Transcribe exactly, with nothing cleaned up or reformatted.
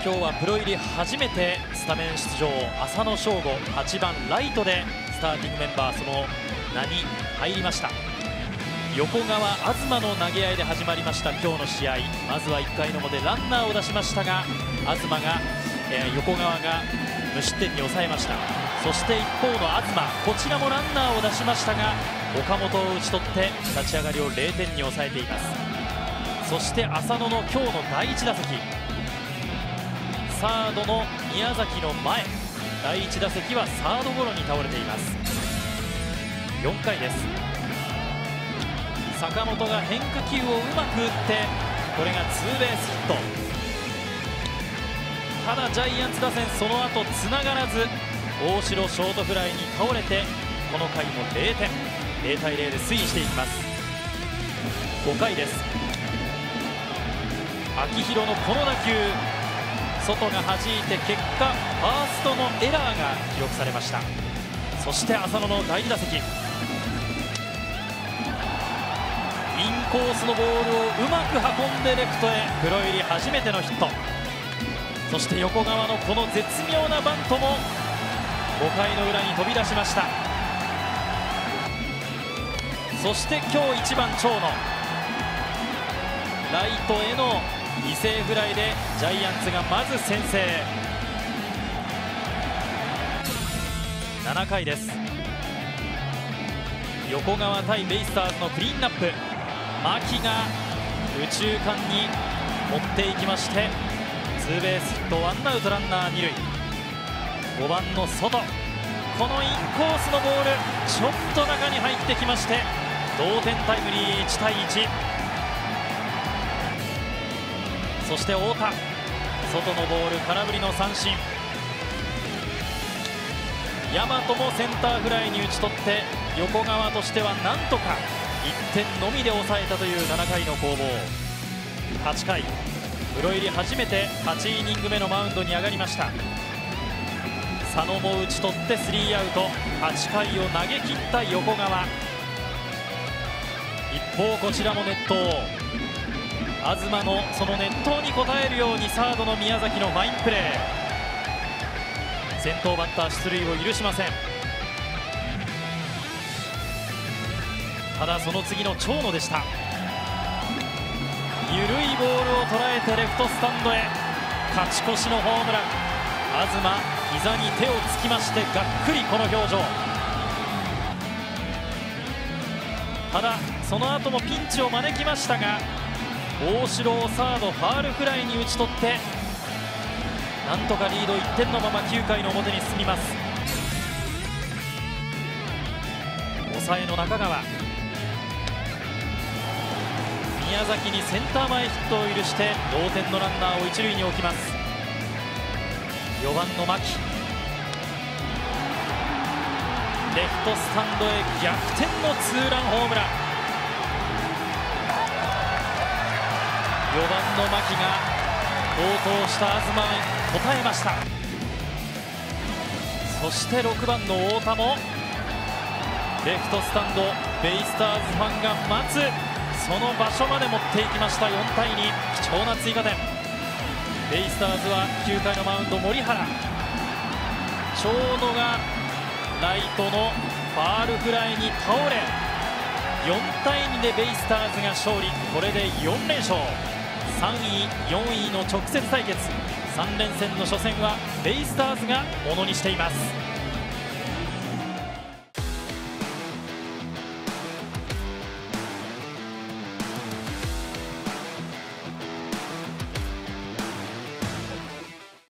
今日はプロ入り初めてスタメン出場、浅野翔吾はちばんライトでスターティングメンバーその名に入りました。横川、東の投げ合いで始まりました今日の試合。まずはいっかいの表ランナーを出しましたが、東が、えー、横川が無失点に抑えました。そして一方の東、こちらもランナーを出しましたが岡本を打ち取って立ち上がりをれいてんに抑えています。そして浅野の今日のだいいち打席、サードの宮崎の前、だいいち打席はサードゴロに倒れています。よんかいです。坂本が変化球をうまく打ってこれがツーベースヒット。ただジャイアンツ打線その後つながらず、大城ショートフライに倒れてこの回もれいてん、れいたいれいで推移していきます。ごかいです。秋広のこの打球、外が弾いて結果ファーストのエラーが記録されました。そして浅野のだいに打席、インコースのボールをうまく運んでレフトへプロ入り初めてのヒット。そして横川のこの絶妙なバントもごかいの裏に飛び出しました。そして今日いちばん長野、ライトへの犠牲フライでジャイアンツがまず先制。ななかいです。横川対ベイスターズのクリーンナップ、牧が右中間に持っていきましてツーベースヒット、ワンアウトランナーに塁。ごばんの外、このインコースのボールちょっと中に入ってきまして同点タイムリー、いちたいいち。そして太田、外のボール空振りの三振。大和もセンターフライに打ち取って横川としてはなんとかいってんのみで抑えたというななかいの攻防。はちかい、プロ入り初めてはちイニング目のマウンドに上がりました。佐野も打ち取ってスリーアウト。はちかいを投げ切った横川。一方こちらも熱投、東のその熱投に応えるようにサードの宮崎のファインプレー。先頭バッター出塁を許しません。ただその次の長野でした。緩いボールを捉えてレフトスタンドへ勝ち越しのホームラン。東、膝に手をつきましてがっくりこの表情。ただその後もピンチを招きましたが大城をサードファールフライに打ち取ってなんとかリードいってんのままきゅうかいの表に進みます。抑えの中川、宮崎にセンター前ヒットを許して同点のランナーを一塁に置きます。よばんの牧、レフトスタンドへ逆転のツーランホームラン。よばんの牧が好投した東に応えました。そしてろくばんの太田もレフトスタンド、ベイスターズファンが待つその場所まで持っていきました。よんたいに、貴重な追加点。ベイスターズはきゅうかいのマウンド森原、長野がライトのファールフライに倒れよんたいにでベイスターズが勝利。これでよんれんしょう、さんいよんいの直接対決。さんれんせんの初戦はベイスターズがものにしています。